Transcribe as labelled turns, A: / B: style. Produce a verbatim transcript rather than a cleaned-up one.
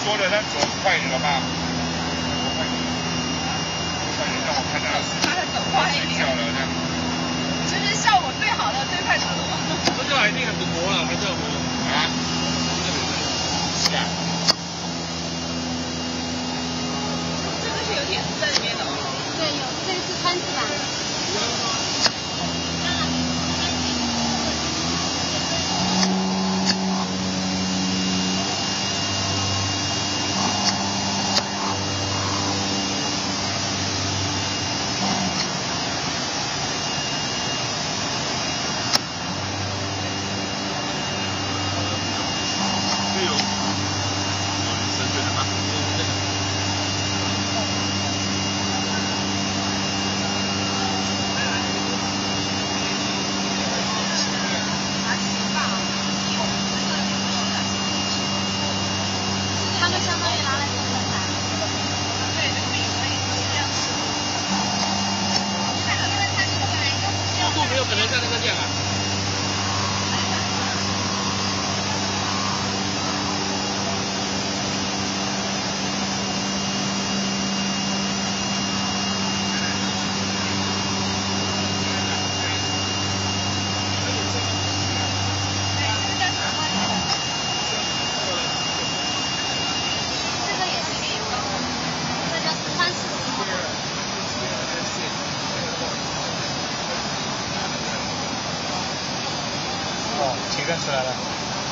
A: 说的，那走快一点好不好？快点，快点，让我看到。
B: 他的走快一点。
A: 睡觉了这样。
B: 这是效果最好的最快程度。
C: 这就一定很磨了，还是要磨？
A: 啊？是啊。
B: 这个是有铁丝在里面的哦。
D: 对，有，这个是穿刺板。他们相当于拿来做粉材。
B: 对，这个也可以可以这样吃。
C: 速度没有可能像那个这样啊。
A: 哦，切割出来了。